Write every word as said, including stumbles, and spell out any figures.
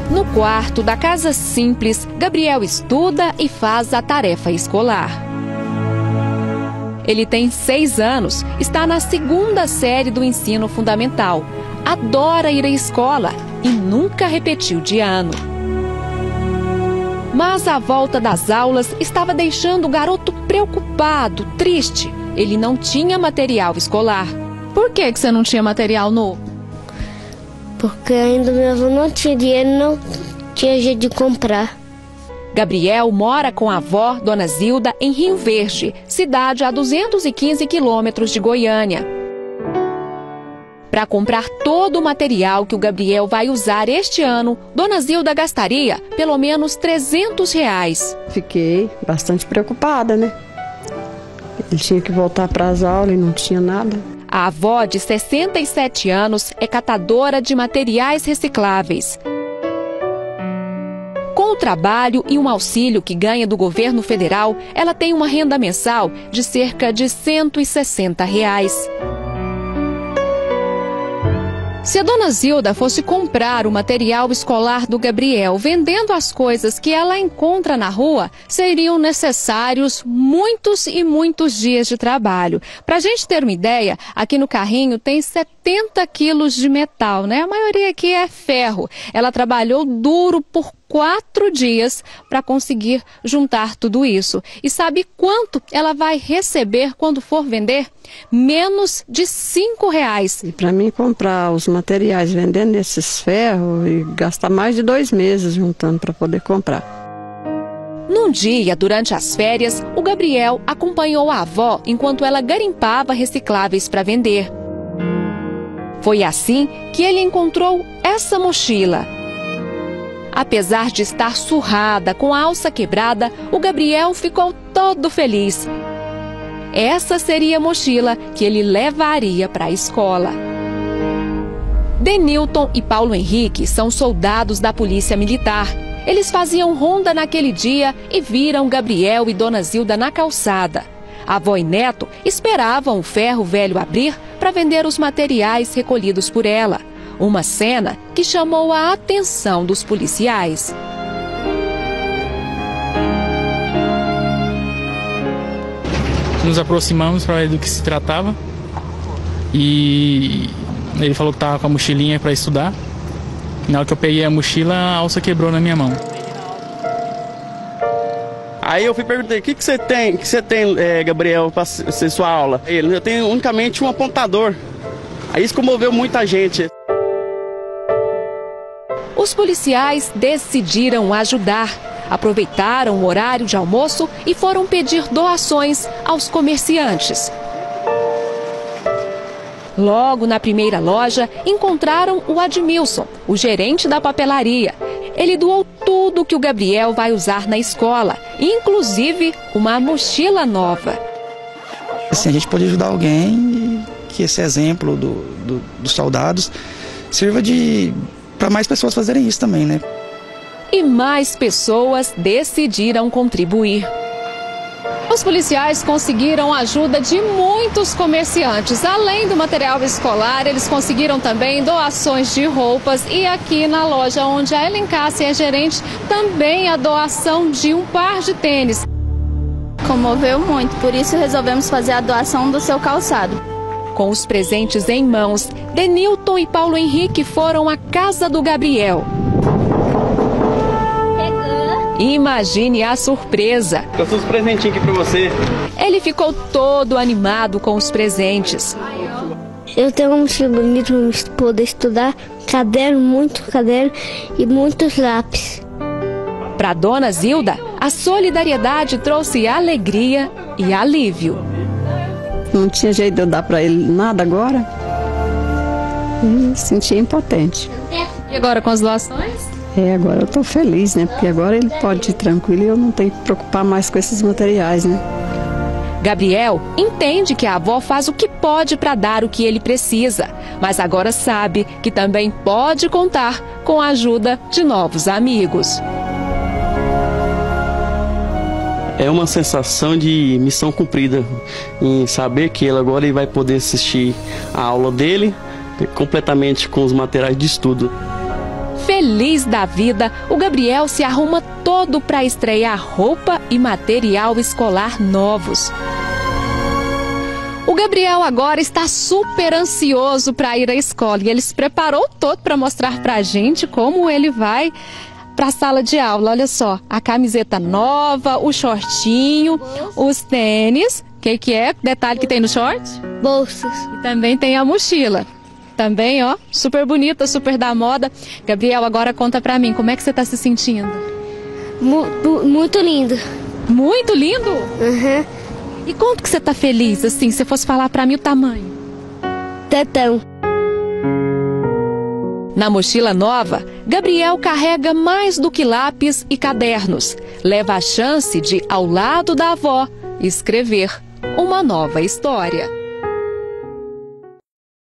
No quarto da casa simples, Gabriel estuda e faz a tarefa escolar. Ele tem seis anos, está na segunda série do ensino fundamental. Adora ir à escola e nunca repetiu de ano. Mas a volta das aulas estava deixando o garoto preocupado, triste. Ele não tinha material escolar. Por que que você não tinha material novo? Porque ainda meu avô não tinha dinheiro, não tinha jeito de comprar. Gabriel mora com a avó, Dona Zilda, em Rio Verde, cidade a duzentos e quinze quilômetros de Goiânia. Para comprar todo o material que o Gabriel vai usar este ano, Dona Zilda gastaria pelo menos trezentos reais. Fiquei bastante preocupada, né? Ele tinha que voltar para as aulas e não tinha nada. A avó, de sessenta e sete anos, é catadora de materiais recicláveis. Com o trabalho e um auxílio que ganha do governo federal, ela tem uma renda mensal de cerca de cento e sessenta reais. Se a Dona Zilda fosse comprar o material escolar do Gabriel vendendo as coisas que ela encontra na rua, seriam necessários muitos e muitos dias de trabalho. Para a gente ter uma ideia, aqui no carrinho tem setenta quilos de metal, né? A maioria aqui é ferro. Ela trabalhou duro por quatro dias para conseguir juntar tudo isso. E sabe quanto ela vai receber quando for vender? Menos de cinco reais. E para mim comprar os materiais vendendo esses ferros e gastar mais de dois meses juntando para poder comprar. Num dia, durante as férias, o Gabriel acompanhou a avó enquanto ela garimpava recicláveis para vender. Foi assim que ele encontrou essa mochila. Apesar de estar surrada, com a alça quebrada, o Gabriel ficou todo feliz. Essa seria a mochila que ele levaria para a escola. Denilton e Paulo Henrique são soldados da Polícia Militar. Eles faziam ronda naquele dia e viram Gabriel e Dona Zilda na calçada. A avó e neto esperavam o ferro velho abrir para vender os materiais recolhidos por ela. Uma cena que chamou a atenção dos policiais. Nos aproximamos para ver do que se tratava e ele falou que estava com a mochilinha para estudar. Na hora que eu peguei a mochila, a alça quebrou na minha mão. Aí eu fui perguntei, o que, que você tem, que você tem é, Gabriel, para ser sua aula? Ele, eu tenho unicamente um apontador. Aí isso comoveu muita gente. Os policiais decidiram ajudar. Aproveitaram o horário de almoço e foram pedir doações aos comerciantes. Logo na primeira loja, encontraram o Admilson, o gerente da papelaria. Ele doou tudo que o Gabriel vai usar na escola, inclusive uma mochila nova. Assim, a gente pode ajudar alguém e que esse exemplo do, do, dos soldados sirva de para mais pessoas fazerem isso também, né? E mais pessoas decidiram contribuir. Os policiais conseguiram a ajuda de muitos comerciantes. Além do material escolar, eles conseguiram também doações de roupas. E aqui na loja onde a Ellen Cássia é gerente, também a doação de um par de tênis. Comoveu muito, por isso resolvemos fazer a doação do seu calçado. Com os presentes em mãos, Denilton e Paulo Henrique foram à casa do Gabriel. Imagine a surpresa. Eu trouxe um presentinho aqui para você. Ele ficou todo animado com os presentes. Eu tenho um mochila bonita para poder estudar, caderno, muito caderno e muitos lápis. Para Dona Zilda, a solidariedade trouxe alegria e alívio. Não tinha jeito de eu dar para ele nada agora. E me sentia impotente. E agora com as doações? É, agora eu estou feliz, né? Porque agora ele pode ir tranquilo e eu não tenho que preocupar mais com esses materiais, né? Gabriel entende que a avó faz o que pode para dar o que ele precisa, mas agora sabe que também pode contar com a ajuda de novos amigos. É uma sensação de missão cumprida, em saber que ele agora ele vai poder assistir a aula dele completamente com os materiais de estudo. Feliz da vida, o Gabriel se arruma todo para estrear roupa e material escolar novos. O Gabriel agora está super ansioso para ir à escola e ele se preparou todo para mostrar para a gente como ele vai para a sala de aula. Olha só, a camiseta nova, o shortinho, os tênis. O que, que é? Detalhe que tem no short? Bolsas. E também tem a mochila. Também, ó, super bonita, super da moda. Gabriel, agora conta pra mim, como é que você tá se sentindo? Mu- muito lindo. Muito lindo? Uhum. E quanto que você tá feliz, assim, se fosse falar pra mim o tamanho? Tetão. Na mochila nova, Gabriel carrega mais do que lápis e cadernos. Leva a chance de, ao lado da avó, escrever uma nova história.